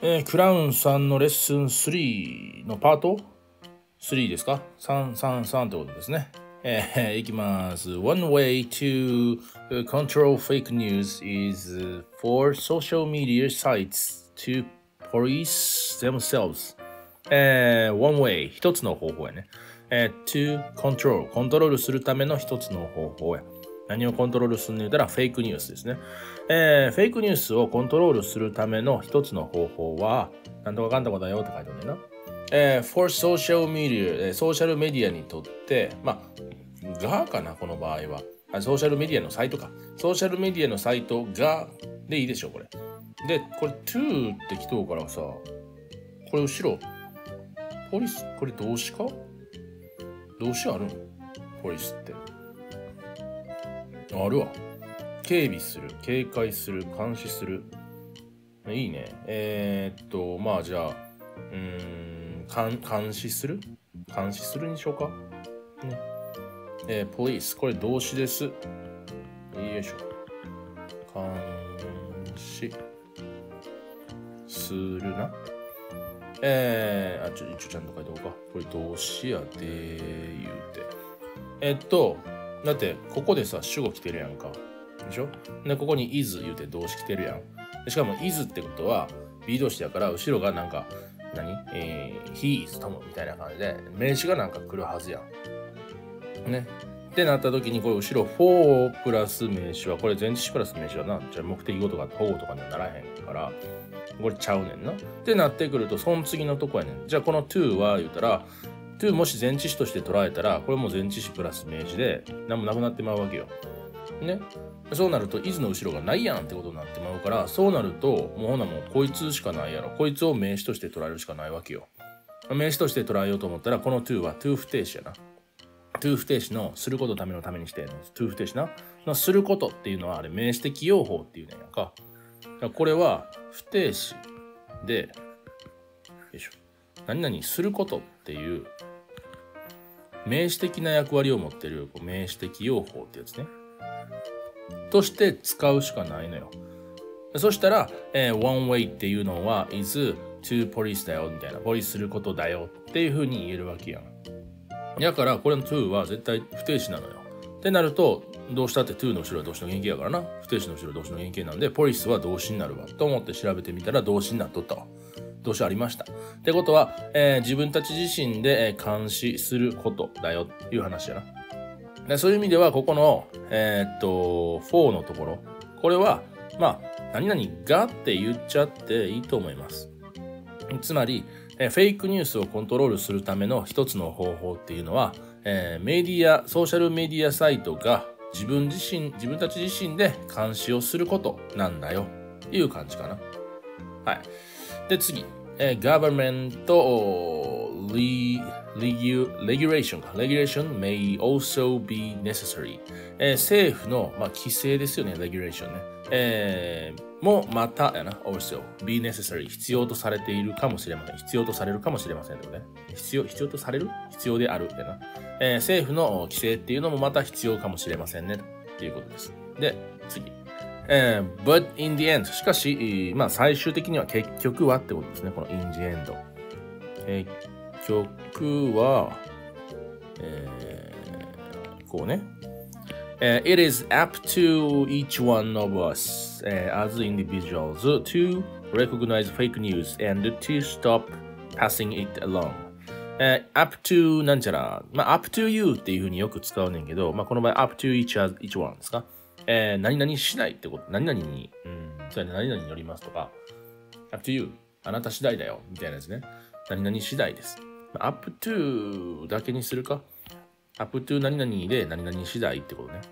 クラウンさんのレッスン3のパート3ですか ?333 ってことですね。いきます。One way to control fake news is for social media sites to police themselves. One way 一つの方法やね。to control コントロールするための一つの方法や。何をコントロールするの言うたらフェイクニュースですね。フェイクニュースをコントロールするための一つの方法は、なんとかかんとかだよって書いてあるんだよな。for social media、ソーシャルメディアにとって、がかな、この場合は。ソーシャルメディアのサイトか。ソーシャルメディアのサイトがでいいでしょう、これ。で、これ to って来とうからさ、これ後ろ、ポリス、これ動詞か動詞あるんポリスって。あるわ。警備する、警戒する、監視する。いいね。じゃあ、監視する監視するにしようか。ね。police、これ動詞です。よいしょ。監視するな。ちょちゃんと書いておこうか。これ動詞やで言うて。だって、ここでさ、主語来てるやんか。でしょで、ここに is 言うて動詞来てるやん。でしかも is ってことは B 動詞だから、後ろがなんか、he is ともみたいな感じで、名詞がなんか来るはずやん。ね。ってなった時に、これ後ろ for プラス名詞は、これ前置詞プラス名詞はな、じゃあ目的語とか保護とかにはならへんから、これちゃうねんな。ってなってくると、その次のとこやねん。じゃあこの to は言うたら、to もし前置詞として捉えたら、これも前置詞プラス名詞で、何もなくなってまうわけよ。ね。そうなると、is の後ろがないやんってことになってまうから、そうなると、もうほなもうこいつしかないやろ。こいつを名詞として捉えるしかないわけよ。名詞として捉えようと思ったら、この to は to 不定詞やな。to 不定詞のすることためのためにして、to 不定詞な。のすることっていうのはあれ名詞的用法っていうねんやんか。これは不定詞で、よいしょ。何々することっていう名詞的な役割を持っている名詞的用法ってやつね。として使うしかないのよ。そしたら、one way っていうのは is to police だよみたいな。ポリスすることだよっていう風に言えるわけやん。だからこれの to は絶対不定詞なのよ。ってなると、動詞だって to の後ろは動詞の原型やからな。不定詞の後ろは動詞の原型なんで、ポリスは動詞になるわ。と思って調べてみたら動詞になっとったわ。動詞ありました。ってことは、自分たち自身で、監視することだよっていう話やな。でそういう意味では、ここの、for のところ。これは、何々がって言っちゃっていいと思います。つまり、フェイクニュースをコントロールするための一つの方法っていうのは、ソーシャルメディアサイトが自分たち自身で監視をすることなんだよ。いう感じかな。はい。で、次。government regulation may also be necessary、政府の、規制ですよね、regulation ね。もまたやな、also be necessary 必要とされているかもしれません。必要とされるかもしれませんってことね。必要とされる必要であるやな。政府の規制っていうのもまた必要かもしれませんね。ということです。で、次。but in the end しかし、最終的には結局はってことですね。この in the end 結局は、こうね。It is up to each one of us、as individuals to recognize fake news and to stop passing it along、up to なんちゃら、up to you っていうふうによく使うねんけど、この場合 up to each one ですか。何々しないってこと、何々に、そうやね、何々によりますとか、up to you、あなた次第だよ、みたいなやつね。何々次第です。up to だけにするか。up to 何々で何々次第ってことね。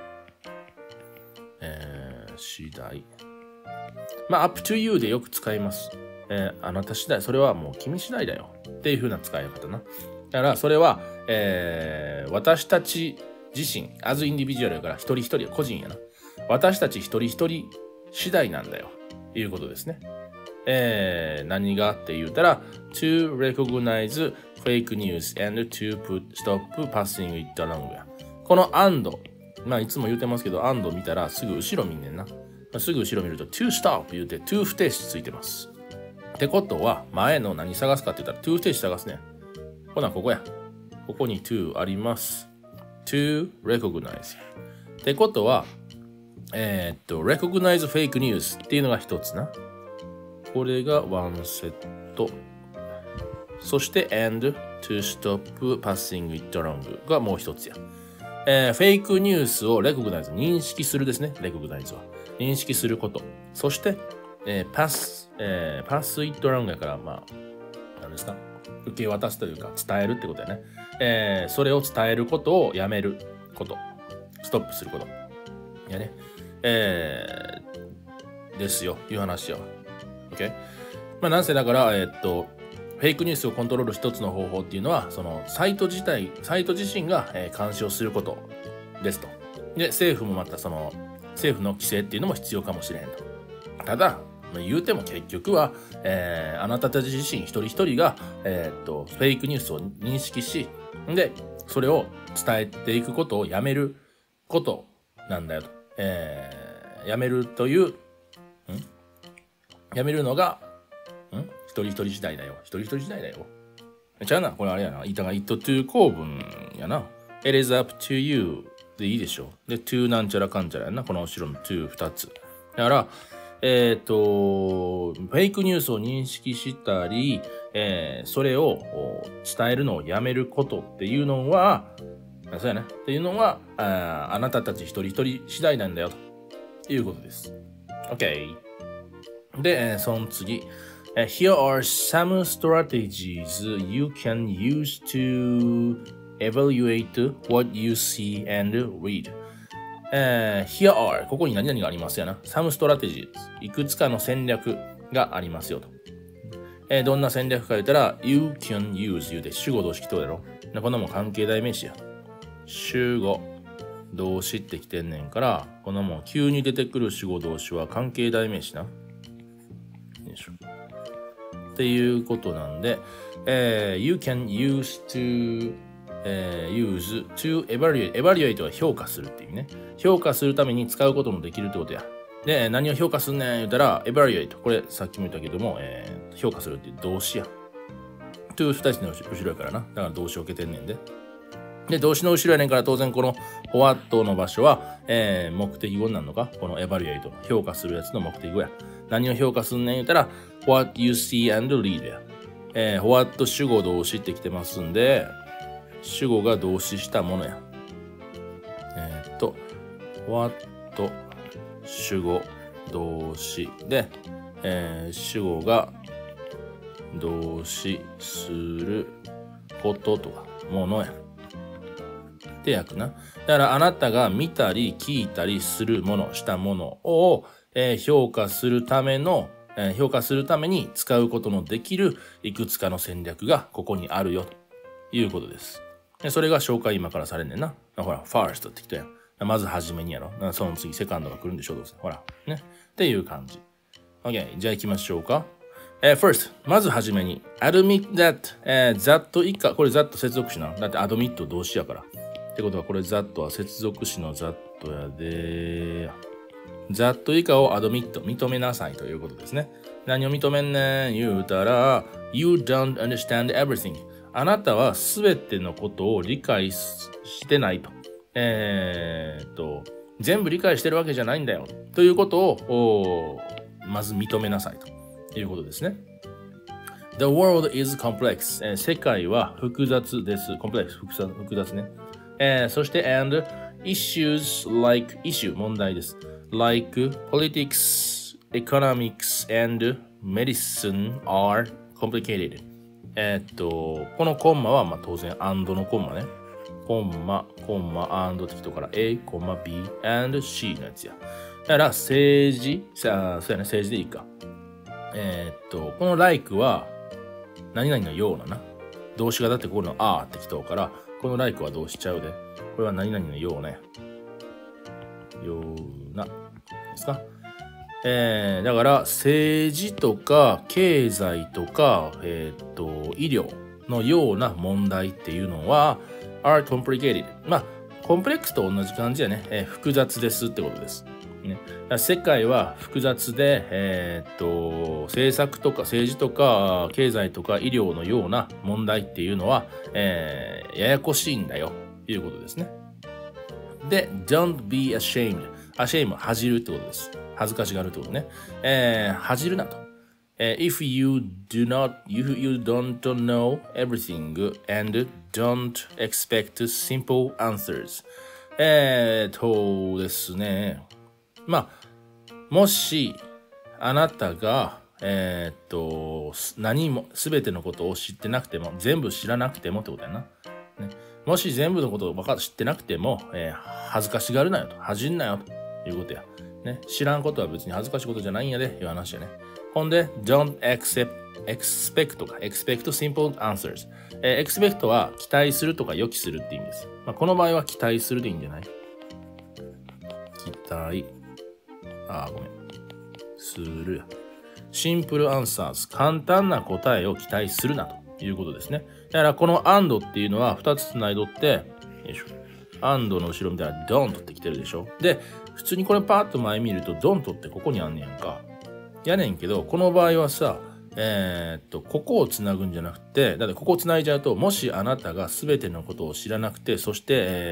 次第。up to you でよく使います。あなた次第、それはもう君次第だよ。っていう風な使い方な。だからそれは、私たち自身、as individual やから一人一人、個人やな。私たち一人一人次第なんだよ。いうことですね。何がって言うたら、to recognize fake news and to stop passing it along や。この and、いつも言うてますけど、and 見たらすぐ後ろ見んねんな。すぐ後ろ見ると to stop 言うて to 不定詞ついてます。 ってことは、前の何探すかって言ったら to ステージ探すね。ほな、ここや。ここに to あります。to recognize。ってことは、recognize fake news っていうのが一つな。これがワンセット。そして and to stop passing it along がもう一つや。フェイクニュースを recognize 認識するですね。recognize は認識すること。そして、pass it along やからまあ何ですか、受け渡すというか伝えるってことやね。それを伝えることをやめること、ストップすることやね。ですよ、いう話やわ。OK？ まあなんせだからフェイクニュースをコントロール一つの方法っていうのは、そのサイト自身が、監視をすることですと。で、政府もまたその政府の規制っていうのも必要かもしれへんと。ただ、言うても結局は、あなたたち自身一人一人が、フェイクニュースを認識し、で、それを伝えていくことをやめることなんだよと。やめるという、やめるのが、一人一人次第だよ。一人一人次第だよ。ちゃうな。これあれやな。it to 構文やな。it is up to you でいいでしょ。で、to なんちゃらかんちゃらやな。この後ろの to 二つ。だから、フェイクニュースを認識したり、それを伝えるのをやめることっていうのは、そうやね。っていうのは、あなたたち一人一人次第なんだよということです。OK。で、その次。Here are some strategies you can use to evaluate what you see and read. Here are ここに何々がありますやな。some strategies いくつかの戦略がありますよと。どんな戦略か言ったら you can use 言うて主語動詞来とるやろ。こんなもん関係代名詞や。主語動詞ってきてんねんから、こんなもん急に出てくる主語動詞は関係代名詞な。よいしょ。っていうことなんで、you can use to evaluate は評価するっていう意味ね。評価するために使うこともできるってことや。で、何を評価すんねん言うたら evaluate これさっきも言ったけども、評価するっていう動詞や。to 二つの後ろやからな。だから動詞を受けてんねんで。で、動詞の後ろやねんから当然この what の場所は、目的語になるのか、この evaluate 評価するやつの目的語や。何を評価すんねん言うたら what you see and read や。what 主語動詞ってきてますんで、主語が動詞したものや。what 主語動詞で、主語が動詞することとかものや。って訳な。だからあなたが見たり聞いたりするもの、したものを、評価するために使うことのできるいくつかの戦略がここにあるよということです。でそれが紹介今からされんねんな。ほら、first ってきたやん。まずはじめにやろ。その次、セカンドが来るんでしょ、どうせ。ほら。ね。っていう感じ。OK。じゃあ行きましょうか。first、まずはじめに。admit that、that 以下。これ that 接続詞な。だって admit 動詞やから。ってことはこれ that は接続詞の that やで。that 以下を admit 認めなさいということですね。何を認めんねん言うたら You don't understand everything あなたはすべてのことを理解してないと。全部理解してるわけじゃないんだよということをまず認めなさいということですね。The world is complex、世界は複雑です。complex 複雑ね。そして and issues like issue 問題です。like politics, economics and medicine are complicated このコンマはまあ当然 and のコンマね。コンマ and って人から A, B and C のやつや。だから政治そうやね、政治でいいか。この like は何々のようなな。動詞がだってここの are って人からこの like は動詞ちゃうで。これは何々のようなや。ようなですか。だから政治とか経済とか、医療のような問題っていうのは are complicated まあコンプレックスと同じ感じやね、複雑ですってことです。 ね、だから世界は複雑で、政策とか政治とか経済とか医療のような問題っていうのは、ややこしいんだよということですね。で、don't be ashamed。ashamed 恥じるってことです。恥ずかしがるってことね。恥じるなと。if you don't know everything and don't expect simple answers。ですね。まあ、もし、あなたが、何も、すべてのことを知ってなくても、全部知らなくてもってことやな。ね、もし全部のことを知ってなくても、恥ずかしがるなよと、恥じんなよということや。ね、知らんことは別に恥ずかしいことじゃないんやで、いう話やね。ほんで、don't expect simple answers。expect は期待するとか予期するって意味です。まあ、この場合は期待するでいいんじゃない？期待。ごめん。するや。シンプルアンサーズ。簡単な答えを期待するなということですね。だからこの and っていうのは2つつないどって、よいしょ。and の後ろみたいな don't って来てるでしょ。で、普通にこれパーッと前見ると don't ってここにあんねやんか。やねんけど、この場合はさ、ここをつなぐんじゃなくて、だってここをつないじゃうと、もしあなたが全てのことを知らなくて、そして、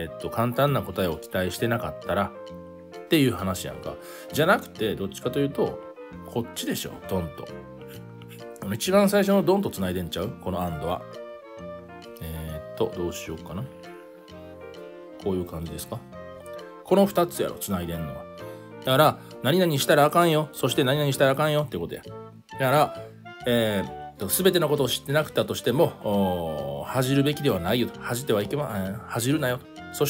簡単な答えを期待してなかったら、っていう話やんか。じゃなくて、どっちかというと、こっちでしょ、ドンと。一番最初のドンとつないでんちゃう？この and は。どうしようかな。こういう感じですか。この2つやろ、つないでんのは。だから、何々したらあかんよ。そして何々したらあかんよってことや。だから、すべてのことを知ってなくたとしても、恥じるべきではないよと。恥じてはいけま、恥じるなよと。そして、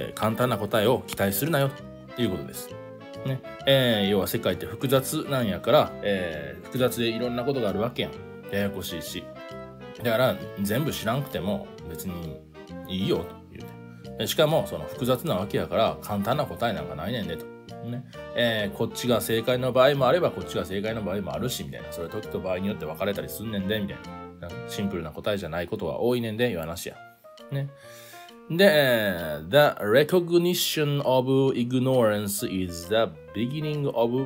簡単な答えを期待するなよということです。ね。要は世界って複雑なんやから、複雑でいろんなことがあるわけやん。ややこしいし。だから、全部知らんくても別にいいよと言うて。しかも、その複雑なわけやから、簡単な答えなんかないねんでと。ね、こっちが正解の場合もあればこっちが正解の場合もあるしみたいな、それは時と場合によって分かれたりすんねんでみたいな、シンプルな答えじゃないことが多いねんでいう話やね。で、the recognition of ignorance is the beginning of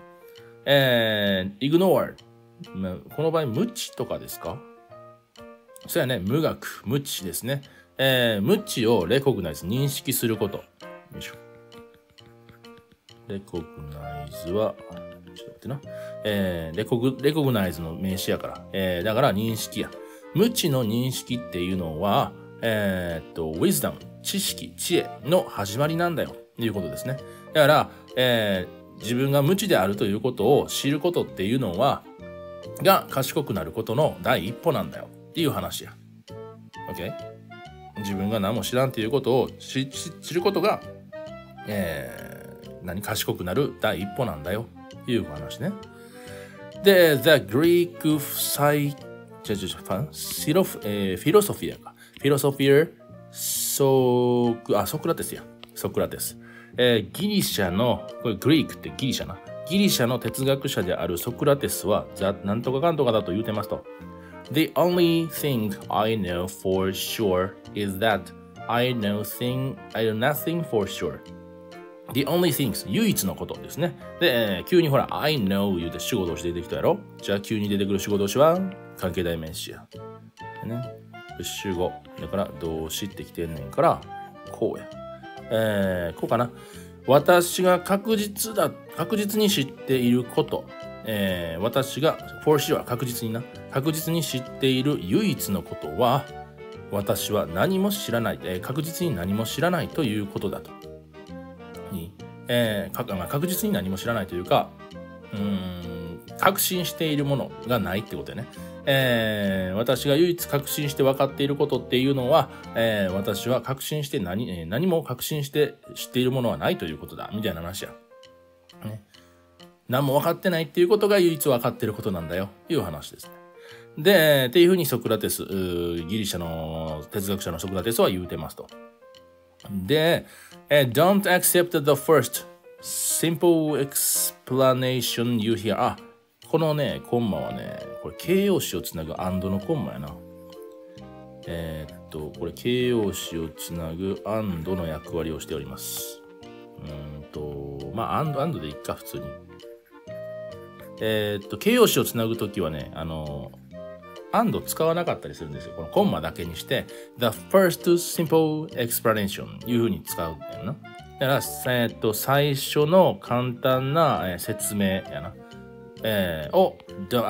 wisdom。ignore、この場合無知とかですか？そうやね、無学、無知ですね。無知をレコグナイズ、認識すること。よいしょ。レコグナイズは、ちょっと待ってな。レコグナイズの名詞やから。だから認識や。無知の認識っていうのは、wisdom、知識、知恵の始まりなんだよ。ということですね。だから、自分が無知であるということを知ることっていうのは、が賢くなることの第一歩なんだよ。っていう話や。OK？ 自分が何も知らんということを知ることが、賢くなる第一歩なんだよっていう話ね。で、The Greek philosophy やか。philosopher ソクラテスや。ソクラテス。ギリシャの、これグリークってギリシャな。ギリシャの哲学者であるソクラテスは、なんとかかんとかだと言うてますと。The only thing I know for sure is that I know nothing for sure.The only things 唯一のことですね。で、急にほら I know 言うて主語動詞出てきたやろ。じゃあ急に出てくる主語動詞は関係代名詞や。ね。主語。だから動詞ってきてんねんから、こうや。こうかな。私が確実に知っていること。私が for sure 確実に知っている唯一のことは、私は何も知らない。確実に何も知らないということだと。確実に何も知らないというか、確信しているものがないってことでね。私が唯一確信して分かっていることっていうのは、私は確信して何も確信して知っているものはないということだみたいな話や。ね、何も分かってないっていうことが唯一分かっていることなんだよという話ですね。で、っていうふうにソクラテス、ギリシャの哲学者のソクラテスは言うてますと。で、don't accept the first simple explanation you hear. このね、コンマはね、これ形容詞をつなぐ and のコンマやな。これ形容詞をつなぐ and の役割をしております。 まあ、アンドでいっか、普通に。形容詞をつなぐときはね、and 使わなかったりするんですよ。このコンマだけにして、the first simple explanation いう風に使うんだよな。だから、最初の簡単な、説明やな。を don't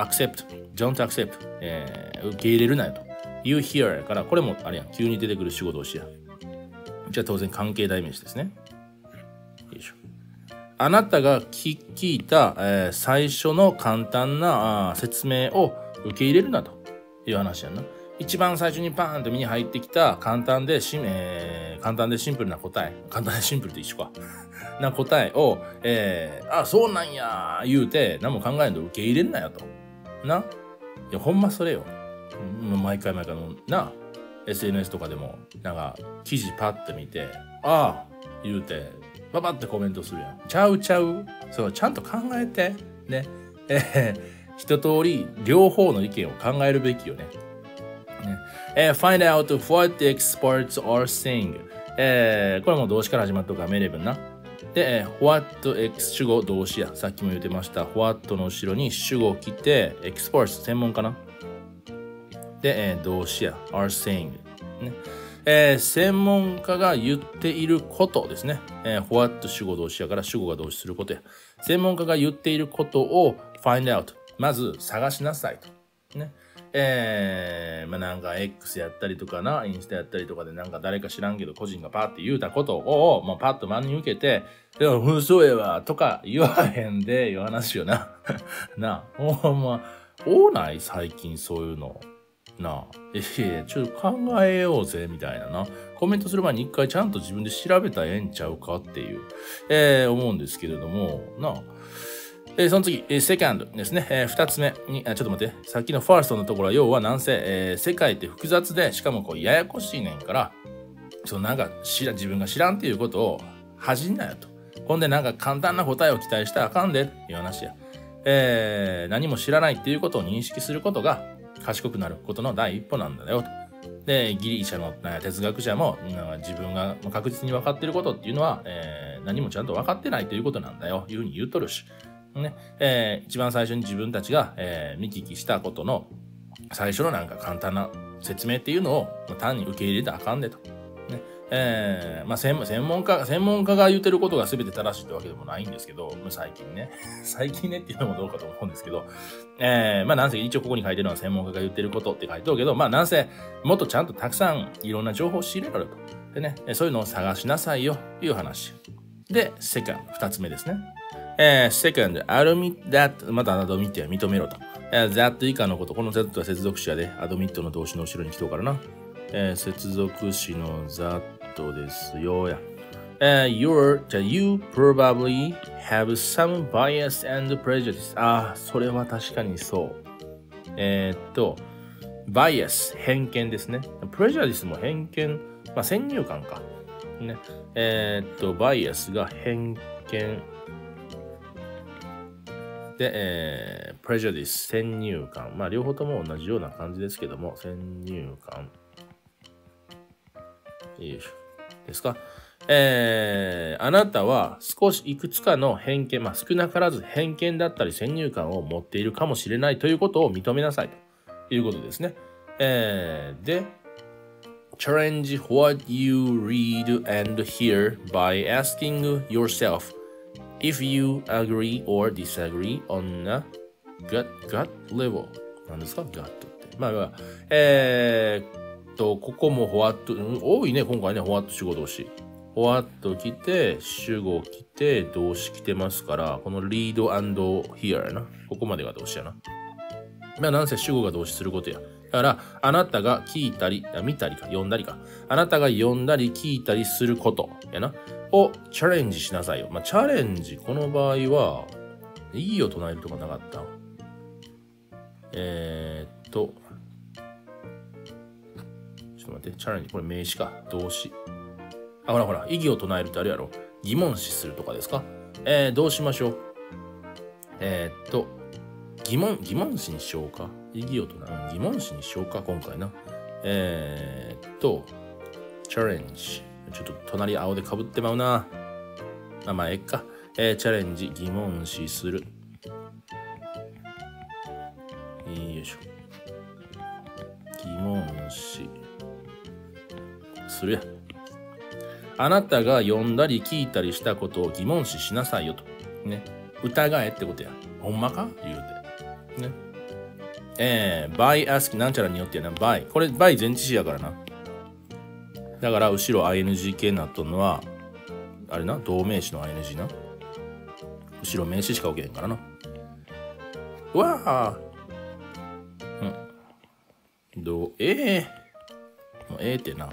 accept、受け入れるなよと。you hear やから、これもあれやん、急に出てくる主語動詞や。じゃあ当然関係代名詞ですね。よいしょ。あなたが聞いた、最初の簡単な説明を受け入れるなという話やんな。一番最初にパーンと目に入ってきた簡単でシンプルな答え。簡単でシンプルと一緒か。な答えを、そうなんや言うて何も考えんと受け入れんなよと。な。いや、ほんまそれよ。毎回のな。SNS とかでも、なんか、記事パッと見て、言うて、パパってコメントするやん。ちゃう。そう、ちゃんと考えて。ね。一通り、両方の意見を考えるべきよね。find out what the experts are saying. これも動詞から始まっとるから、命令文な。で、what 主語動詞や。さっきも言ってました。what の後ろに主語来て、experts 専門かな。で、動詞や。are saying。ね。専門家が言っていることですね。what 主語動詞やから主語が動詞することや。専門家が言っていることを find out。まず探しなさいと。ね。なんか X やったりとかな、インスタやったりとかでなんか誰か知らんけど個人がパーって言うたことを、パッと真に受けて、でも、そうやわ、とか言わへんで、いう話よな。なあ、ほんま、多ない最近そういうの。なあ、ちょっと考えようぜ、みたいなな。コメントする前に一回ちゃんと自分で調べたらええんちゃうかっていう、思うんですけれども、なあ。その次、セカンドですね。二つ目に、ちょっと待って。さっきのファーストのところは、要はなんせ、世界って複雑で、しかもこう、ややこしいねんから、なんか自分が知らんっていうことを恥じんなよと。ほんでなんか簡単な答えを期待したらあかんでっていう話や。何も知らないっていうことを認識することが賢くなることの第一歩なんだよと。で、ギリシャの哲学者も自分が確実に分かっていることっていうのは、何もちゃんと分かってないということなんだよ。いうふうに言うとるし。ね。一番最初に自分たちが、見聞きしたことの最初のなんか簡単な説明っていうのを単に受け入れたらあかんでと。ね。専門家が言ってることが全て正しいってわけでもないんですけど、最近ねっていうのもどうかと思うんですけど、なんせ一応ここに書いてるのは専門家が言ってることって書いてるけど、なんせもっとちゃんとたくさんいろんな情報を仕入れろよと。でね、そういうのを探しなさいよという話。で、セカンド、二つ目ですね。second, admit that またadmit は認めろと。that 以下のこと、この that は接続詞やで、admit の動詞の後ろに来とうからな。接続詞の that ですよや。you probably have some bias and prejudice. それは確かにそう。bias、偏見ですね。prejudice も偏見、先入観か。ね。bias が偏見。で、prejudice、先入観。両方とも同じような感じですけども、先入観。よいしょ。ですか。あなたはいくつかの偏見、少なからず偏見だったり先入観を持っているかもしれないということを認めなさいということですね。で、challenge what you read and hear by asking yourself.If you agree or disagree on a gut level 何ですか gut ってここもwhat 多いね今回ねwhat主語動詞what 来て主語来て動詞来てますからこの read and hear やなここまでが動詞やななんせ主語が動詞することやだからあなたが聞いたり見たりか読んだりかあなたが読んだり聞いたりすることやなをチャレンジしなさいよ。チャレンジ、この場合は、いいを唱えるとかなかった。ちょっと待って、チャレンジ、これ名詞か、動詞。ほら、意義を唱えるってあるやろ。疑問視するとかですか。どうしましょう。疑問詞にしようか。意義を唱える。疑問詞にしようか、今回な。チャレンジ。ちょっと隣青で被ってまうな。えっか。 チャレンジ、疑問視する。よいしょ。疑問視するや。あなたが読んだり聞いたりしたことを疑問視しなさいよと。ね。疑えってことや。ほんまか言うて。ね。by ask なんちゃらによってやな。by。これ by 前置詞やからな。だから後ろ ing 系になっとんのは、あれな、動名詞の ing な。後ろ名詞しか置けへんからな。うわぁ。うん。もうってな。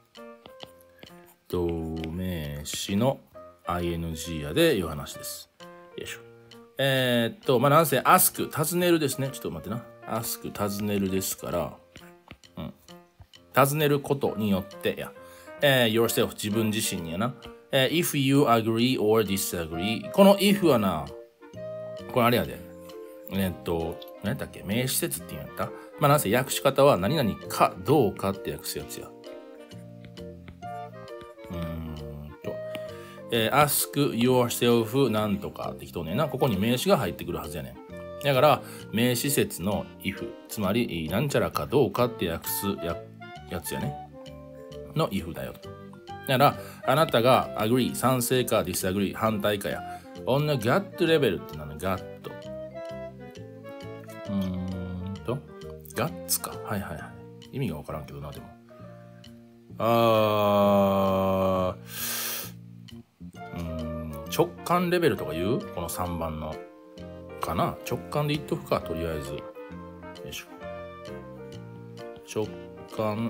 動名詞の ing やでいう話です。よいしょ。まあ、なんせ ask 尋ねるですね。ちょっと待ってな。ask 尋ねるですから、尋ねることによってや。yourself 自分自身にやな。if you agree or disagree この if はな、これあれやで。何やったっけ名詞説って言うんやった。まあ、なんせ訳し方は何々かどうかって訳すやつや。ask yourself なんとかってきとんねんな。ここに名詞が入ってくるはずやねん。だから、名詞説の if、つまり、なんちゃらかどうかって訳すやつやね。の if だよ。だから、あなたが agree、賛成か disagree、反対かや。on a gut level って何ガット。ガッツか。はいはいはい。意味がわからんけどな、でも。直感レベルとか言うこの3番の。かな直感で言っとくか、とりあえず。よいしょ。直感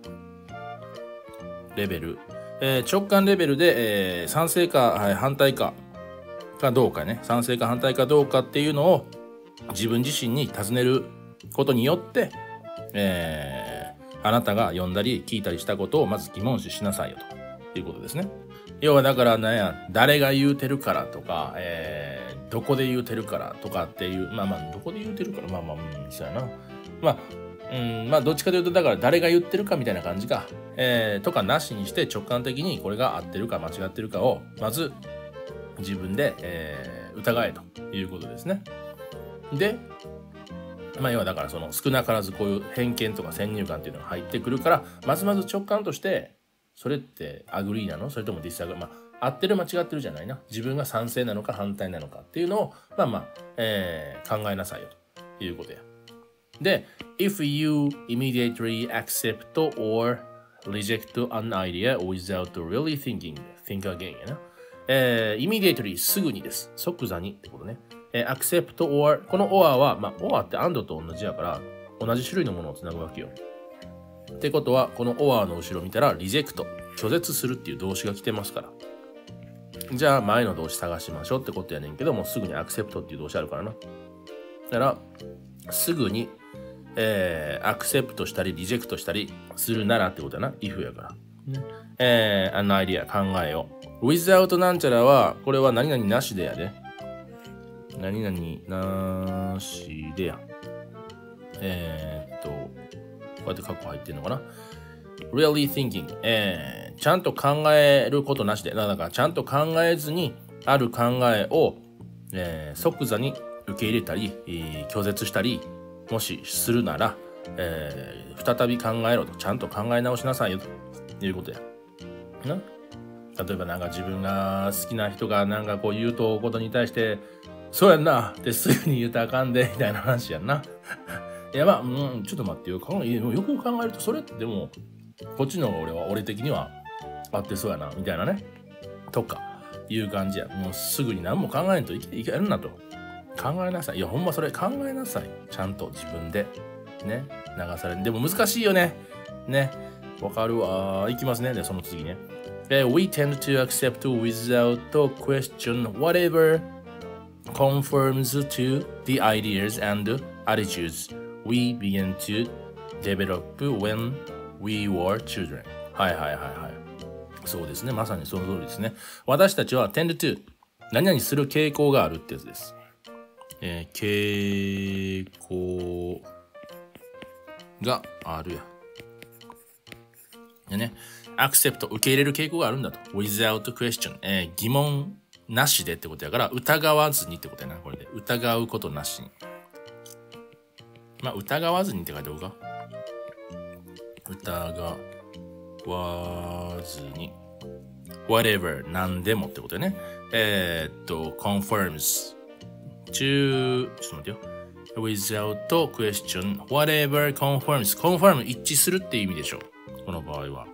レベル。直感レベルで、賛成か、はい、反対かどうかね。賛成か反対かどうかっていうのを自分自身に尋ねることによって、あなたが読んだり聞いたりしたことをまず疑問視しなさいよということですね。要はだから誰が言うてるからとか、どこで言うてるからとかっていう、どこで言うてるから、そうやな。どっちかというと、だから誰が言ってるかみたいな感じか、とかなしにして直感的にこれが合ってるか間違ってるかを、まず自分で、疑えということですね。で、要はだからその少なからずこういう偏見とか先入観っていうのが入ってくるから、まず直感として、それってアグリーなのそれともディスアグリー、合ってる間違ってるじゃないな。自分が賛成なのか反対なのかっていうのを、考えなさいよということや。で、if you immediately accept or reject an idea without really thinking, think again やな。immediately すぐにです。即座にってことね。accept or この or は、or って and と同じやから同じ種類のものをつなぐわけよ。ってことはこの or の後ろ見たら reject 拒絶するっていう動詞が来てますから。じゃあ前の動詞探しましょうってことやねんけどもすぐに accept っていう動詞あるからな。だからすぐにアクセプトしたりリジェクトしたりするならってことやな。if やから。an idea 考えよう。without なんちゃらはこれは何々なしでやで。何々なしでや。こうやってカッコ入ってんのかな。really thinking、ちゃんと考えることなしで。だからちゃんと考えずにある考えを、即座に受け入れたり、拒絶したりもしするなら、再び考えろと。ちゃんと考え直しなさいよということや。な。例えば自分が好きな人がこう言うとことに対してそうやんなってすぐに言うたらあかんでみたいな話やんな。いやちょっと待ってよ。よく考えるとそれってでもこっちの方が俺的には合ってそうやなみたいなね。とかいう感じや。もうすぐに何も考えんといけるなと。考えなさい。いやほんまそれ考えなさい。ちゃんと自分でね流される。でも難しいよね。ね。わかるわ。いきますね。でその次ね。We tend to accept without question whatever conforms to the ideas and attitudes we began to develop when we were children. はい。そうですね。まさにその通りですね。私たちは tend to 何々する傾向があるってやつです。傾向があるや。でね。accept 受け入れる傾向があるんだと。without question、疑問なしでってことやから、疑わずにってことやな、これで。疑うことなしに。まあ、疑わずにって書いておくか。疑わずに。whatever 何でもってことよね。confirms to ちょっと待ってよ。without question whatever confirm 一致するっていう意味でしょ。この場合は。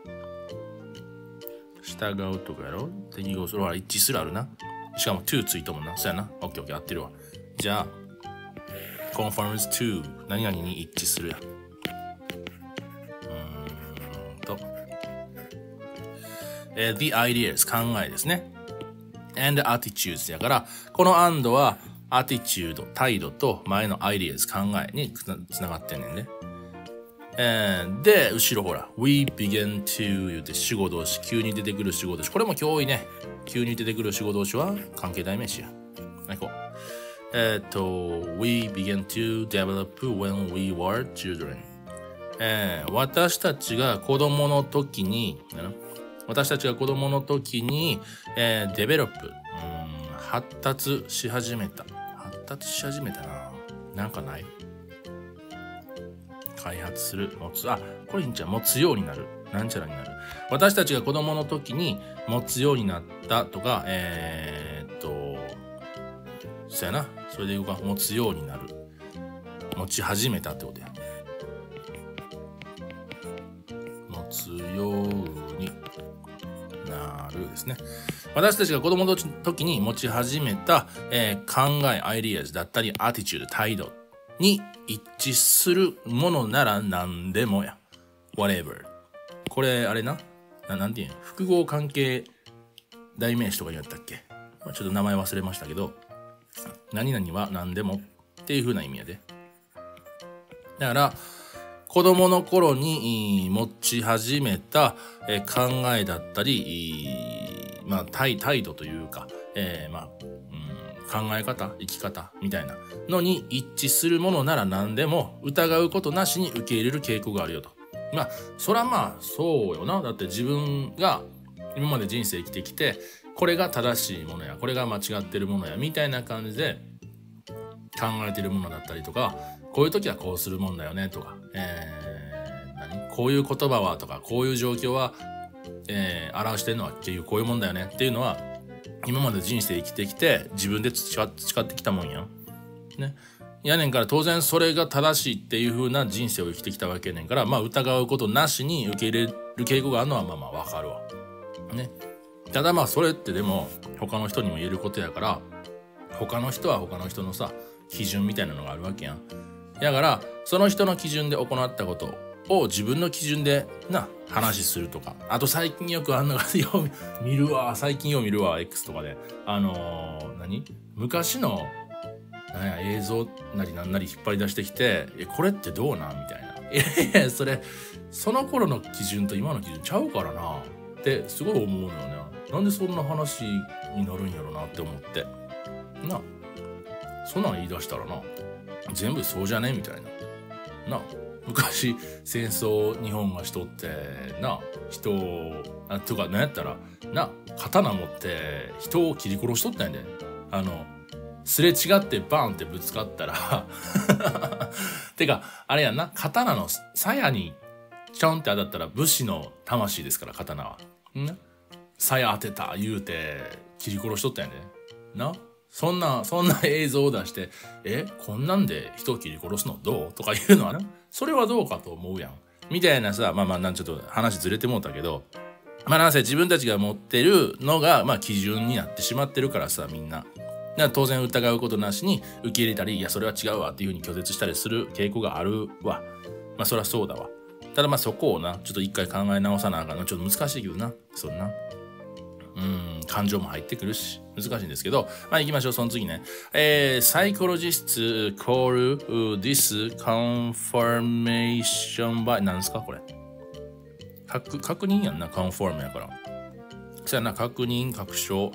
従うとかやろ適合する。一致するあるな。しかも to ついたもんな。そうやな。オッケーオッケー合ってるわ。じゃあ、confirms to 何々に一致するや。the ideas 考えですね。and attitudes やから、この and は attitude 態度と前の ideas 考えにつながってんねんね。で、後ろほら、we begin to 言うて主語動詞、急に出てくる主語動詞。これも今日多いね。急に出てくる主語動詞は関係代名詞や。はい、こう。we begin to develop when we were children。私たちが子供の時に、デベロップ、発達し始めたな。なんかない？開発する、持つ、これいいんちゃう？持つようになる。なんちゃらになる。私たちが子供の時に持つようになったとか、そうやな。それで言うか、持つようになる。持ち始めたってことや。持つようになるですね。私たちが子供の時に持ち始めた、考え、アイディアズだったり、アティチュード、態度に一致するものなら何でもや。whatever。これ、あれな。なんていうの？複合関係代名詞とか言ったっけ？ちょっと名前忘れましたけど、何々は何でもっていう風な意味やで。だから、子供の頃に持ち始めた考えだったり、態度というか、考え方、生き方みたいなのに一致するものなら何でも疑うことなしに受け入れる傾向があるよと。そらそうよな。だって自分が今まで人生生きてきて、これが正しいものや、これが間違ってるものや、みたいな感じで考えてるものだったりとか、こういう時はこうするもんだよねとか、こういう言葉はとか、こういう状況は、表してるのは結局こういうもんだよねっていうのは、今まで人生生きてきて自分で培ってきたもんや。ね。やねんから当然それが正しいっていう風な人生を生きてきたわけやねんから、疑うことなしに受け入れる傾向があるのはわかるわ。ね。ただそれってでも他の人にも言えることやから、他の人は他の人のさ、基準みたいなのがあるわけやん。だからその人の基準で行ったことを自分の基準で話するとか。あと最近よくあんのが最近よう見るわ X とかで昔の映像なりなんなり引っ張り出してきて、これってどうなんみたいな。その頃の基準と今の基準ちゃうからなってすごい思うのよね。なんでそんな話になるんやろなって思って。そんなん言い出したらな、全部そうじゃねみたいな。昔戦争日本がしとって人とかなんやったら刀持って人を切り殺しとったんやですれ違ってバーンってぶつかったらてかあれやんな、刀の鞘にちょんって当たったら武士の魂ですから、刀は鞘当てた言うて切り殺しとったんやでそんな映像を出して、こんなんで人を切り殺すのどうとか言うのはそれはどうかと思うやん。みたいなさ、ちょっと話ずれてもうたけど、なんせ自分たちが持ってるのが、基準になってしまってるからさ、みんな。当然疑うことなしに受け入れたり、いや、それは違うわっていう風に拒絶したりする傾向があるわ。そりゃそうだわ。ただそこをちょっと一回考え直さなあかんの。ちょっと難しいけどな。そんな。感情も入ってくるし、難しいんですけど、行きましょう、その次ね。Psychologists call this confirmation by なんですかこれ。確認やんな、confirm やから。そうやな、確認、確証。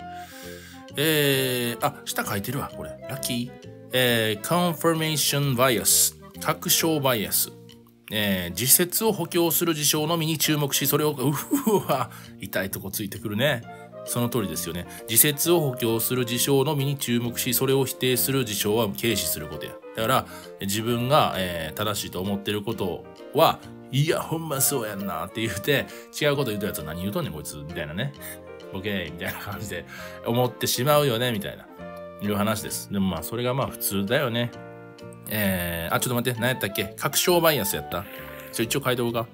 下書いてるわ、これ。ラッキー。confirmation bias。確証バイアス。自説を補強する事象のみに注目し、それを、痛いとこついてくるね。 その通りですよね。自説を補強する事象のみに注目し、それを否定する事象は軽視することや。だから、自分が、正しいと思ってることは、いや、ほんまそうやんなって言って、違うこと言うたやつは何言うとんねんこいつ、みたいなね。オッケーみたいな感じで思ってしまうよね、みたいな、いう話です。でもまあ、それがまあ普通だよね。ちょっと待って、何やったっけ？確証バイアスやった？一応書いておこうか。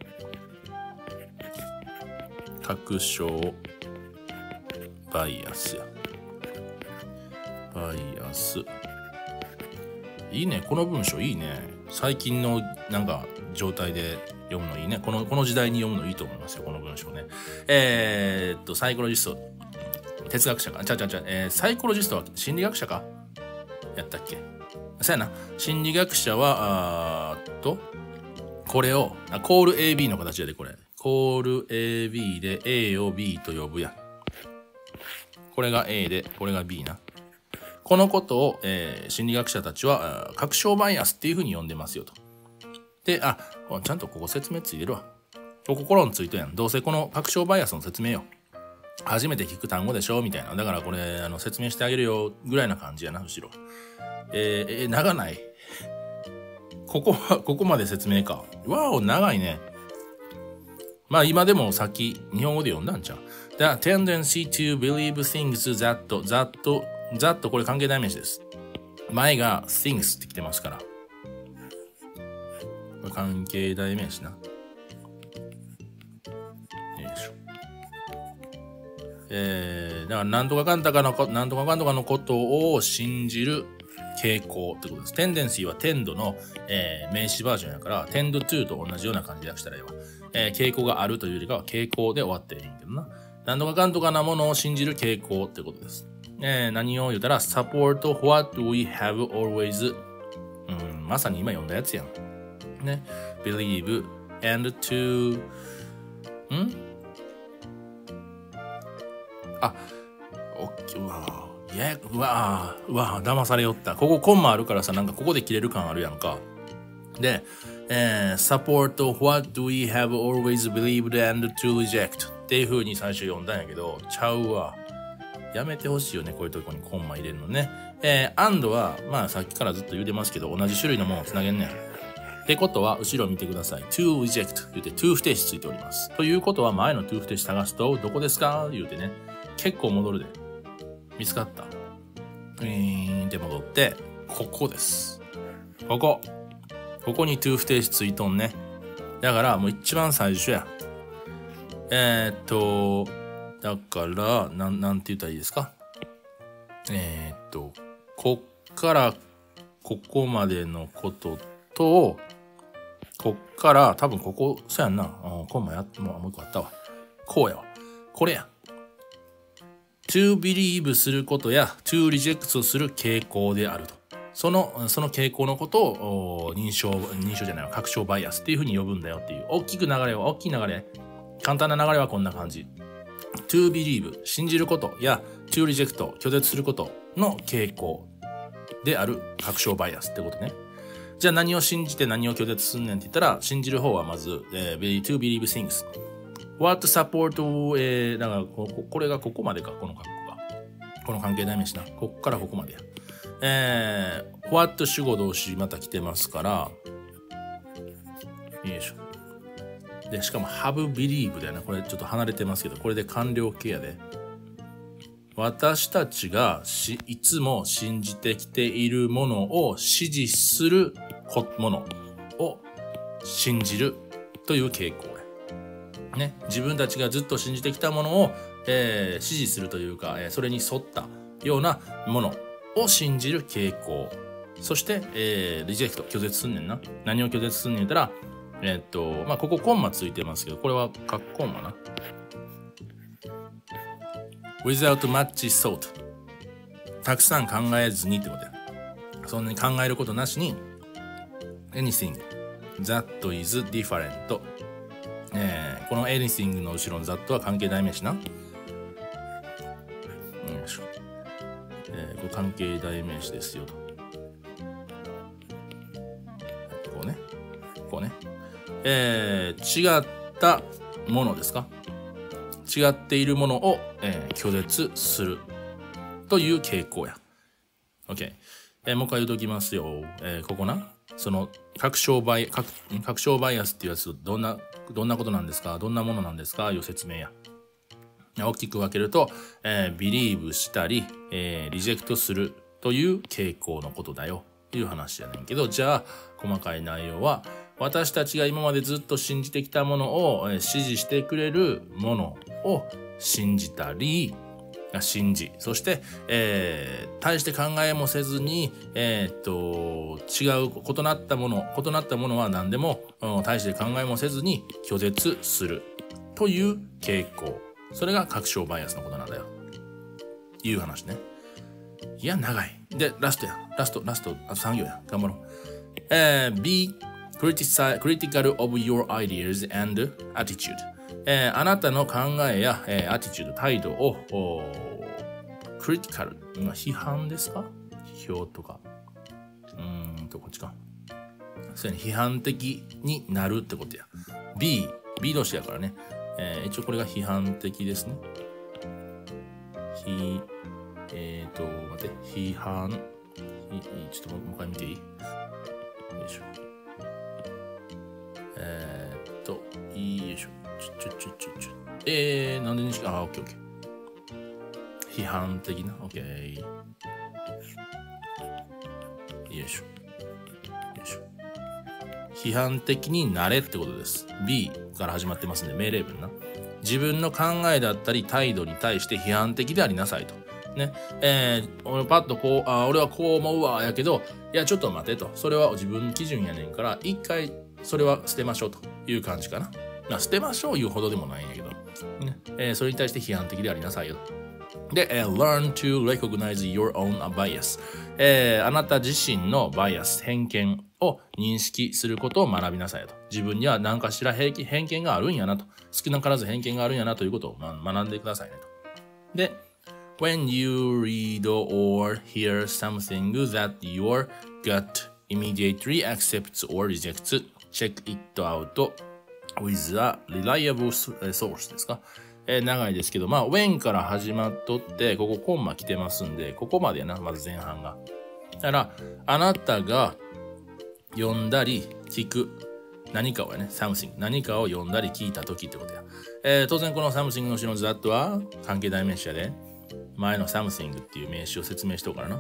確証バイアスや。バイアス。いいね。この文章いいね。最近のなんか状態で読むのいいね。この時代に読むのいいと思いますよ。この文章ね。サイコロジスト。哲学者か。サイコロジストは心理学者かやったっけ？そうやな。心理学者は、これを、コール AB の形やで、これ。コール AB で A を B と呼ぶやん。これが A で、これが B な。このことを、心理学者たちは、確証バイアスっていう風に呼んでますよと。で、ちゃんとここ説明ついてるわ。ここコロンついてるやん。どうせこの確証バイアスの説明よ。初めて聞く単語でしょみたいな。だからこれ、説明してあげるよ。ぐらいな感じやな、後ろ。長ない。ここまで説明か。わお、長いね。まあ今でもさっき日本語で読んだんちゃう。The tendency to believe things that これ関係代名詞です。前が things って来てますから。これ関係代名詞な。よいしょ。だからなんとかかんとかのことを信じる傾向ってことです。テンデンシーはテンドの、名詞バージョンやから、テンドトゥと同じような感じで訳したらいいわ。傾向があるというよりかは傾向で終わっていいけどな。なんとかかんとかなものを信じる傾向ってことです。何を言うたら、support what we have always、まさに今読んだやつやん。ね。believe and to、うわ、騙されよった。ここコンマあるからさ、なんかここで切れる感あるやんか。で、support what we have always believed and to reject っていう風に最初読んだんやけど、ちゃうわ。やめてほしいよね、こういうとこにコンマ入れるのね。and は、まあさっきからずっと言うてますけど、同じ種類のものをつなげんねん。ってことは、後ろ見てください。to reject 言うて to 不定詞ついております。ということは、前の to 不定詞探すと、どこですか言うてね、結構戻るで。見つかった。って戻って、ここです。ここに to 不定詞ついとんね。だから、もう一番最初や。だから、なんて言ったらいいですか？こっからここまでのことと、こっから、多分ここ、そうやんな。コンマもう一個あったわ。こうやわ。これや。to believe することや to reject する傾向であると。その傾向のことを認証じゃないわ。確証バイアスっていうふうに呼ぶんだよっていう。大きい流れ。簡単な流れはこんな感じ。to believe 信じることや to reject 拒絶することの傾向である確証バイアスってことね。じゃあ何を信じて何を拒絶すんねんって言ったら、信じる方はまず、to believe things。what support、だからこれがここまでか、この格好が。この関係代名詞な。こっからここまでや。what 主語動詞また来てますから、よいしょ。で、しかも have believe だよね。これちょっと離れてますけど、これで完了形やで。私たちがいつも信じてきているものを支持するものを信じるという傾向や。ね。自分たちがずっと信じてきたものを、支持するというか、それに沿ったようなものを信じる傾向。そして、リジェクト、拒絶すんねんな。何を拒絶すんねん言ったら、まあ、ここコンマついてますけど、これはカッコンマな。without much thought。たくさん考えずにってことや。そんなに考えることなしに、anything that is different。この anything の後ろの that は関係代名詞な。よいしょ。これ関係代名詞ですよと。こうね。違ったものですか？違違っているものを、拒絶するという傾向や。OK。もう一回言うときますよ。ここな。その、確証バイアスっていうやつ、どんなことなんですか？どんなものなんですか？いう説明や。大きく分けると、ビリーブしたり、リジェクトするという傾向のことだよ。という話やねんけど、じゃあ、細かい内容は、私たちが今までずっと信じてきたものを、支持してくれるものを信じたり、信じ、そして、大して考えもせずに、異なったものは何でも、大して考えもせずに拒絶するという傾向。それが確証バイアスのことなんだよ。いう話ね。いや、長い。で、ラスト、あと3行や。頑張ろう。be critical of your ideas and attitude。あなたの考えや、アティチュード、態度を、クリティカル。批判ですか？批評とか。こっちか。そうやね、批判的になるってことや。B 動詞やからね。一応これが批判的ですね。待って、批判。ちょっともう一回見ていい？よいしょ。よいしょ。なんでにしか、オッケー。批判的な、オッケー。よいしょ。批判的になれってことです。B から始まってますんで、命令文な。自分の考えだったり態度に対して批判的でありなさいと。ね。俺パッと俺はこう思うわ、やけど、いや、ちょっと待てと。それは自分基準やねんから、一回、それは捨てましょうという感じかな。捨てましょう言うほどでもないんやけど。ね。それに対して批判的でありなさいよ。で、learn to recognize your own bias。あなた自身のバイアス、偏見を認識することを学びなさいと。自分には何かしら偏見があるんやなと。少なからず偏見があるんやなということを学んでくださいねと。で、when you read or hear something that your gut immediately accepts or rejects, check it out with a reliable source ですか。長いですけど、when から始まっとって、ここコンマ来てますんで、ここまでやな、まず前半が。だから、あなたが読んだり聞く何かをね、something、何かを読んだり聞いたときってことや。当然この something の後ろの that は関係代名詞やで、前の something っていう名詞を説明しとくからな。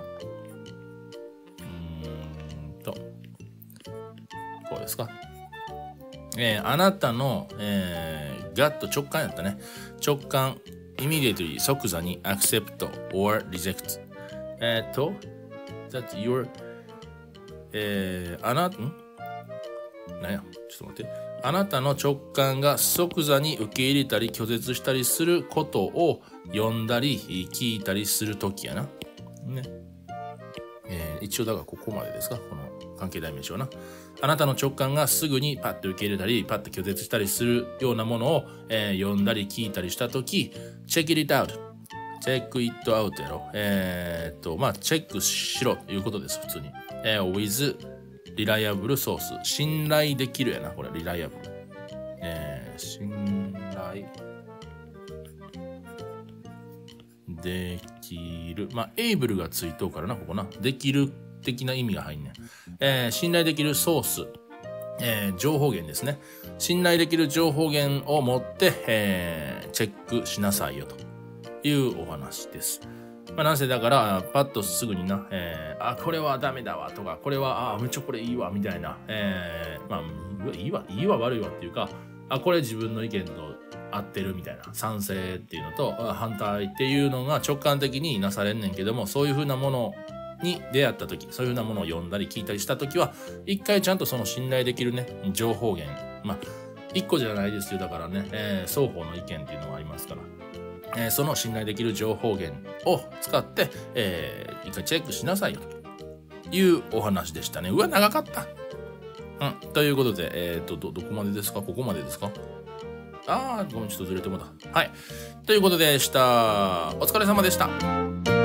こうですか。あなたの、ガッと直感やったね。直感、immediately 即座に accept or reject。that's your なんや、ちょっと待って。あなたの直感が即座に受け入れたり拒絶したりすることを読んだり聞いたりするときやな。ね。一応だからここまでですか、この関係代名詞はな。あなたの直感がすぐにパッと受け入れたり、パッと拒絶したりするようなものを、読んだり聞いたりしたとき、check it out。チェック it out やろ。チェックしろということです、普通に。with reliable source。信頼できるやな、これ、reliable。信頼できる。able がついとうからな、ここな。できる的な意味が入んねん。信頼できるソース。情報源ですね。信頼できる情報源を持って、チェックしなさいよというお話です。なんせだから、パッとすぐにな、これはダメだわとか、これは、めっちゃこれいいわみたいな、いいわ悪いわっていうか、これ自分の意見と合ってるみたいな、賛成っていうのと、反対っていうのが直感的になされんねんけども、そういう風なものに出会った時、そういう風なものを読んだり聞いたりした時は、一回ちゃんとその信頼できるね、情報源、一個じゃないですよ。だからね、双方の意見っていうのがありますから、その信頼できる情報源を使って、一回チェックしなさいよというお話でしたね。うわ、長かった。ということで、どこまでですか？ここまでですか？ごめん、ちょっとずれてもらった。はい。ということでした。お疲れ様でした。